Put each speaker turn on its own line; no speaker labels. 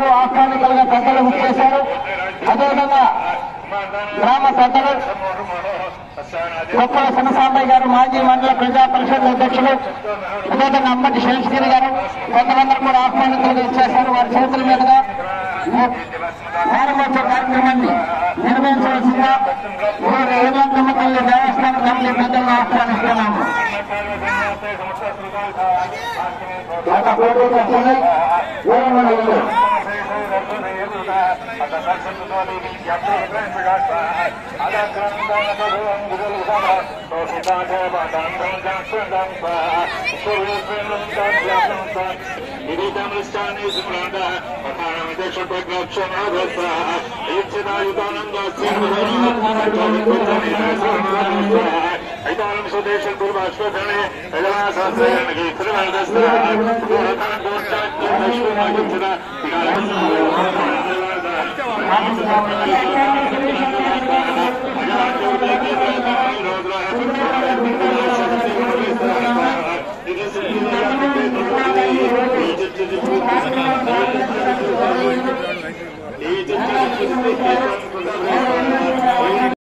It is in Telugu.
గారు ఆహ్వానికలుగా పెద్దలు వచ్చేశారు. అదేవిధంగా గ్రామ పెద్దలు గొప్పల శనసాంబయ్య గారు మాజీ మండల ప్రజా పరిషత్ అధ్యక్షులు, అదేవిధంగా అమ్మటి శేషగిరి గారు కొంతమందరూ కూడా ఆహ్వానికలుగా ఇచ్చేశారు. వారి చేతుల మీదుగా ప్రారంభోత్సవ కార్యక్రమాన్ని నిర్వహించవలసిందిగా ఏమంతమ్మ తల్లి దేవస్థాన కమిటీ పెద్దలను ఆహ్వానిస్తున్నాము.
ఐదానం స్వదేశ పూర్వాశ్వధనే యజమాశాస్త్రానికి ఈ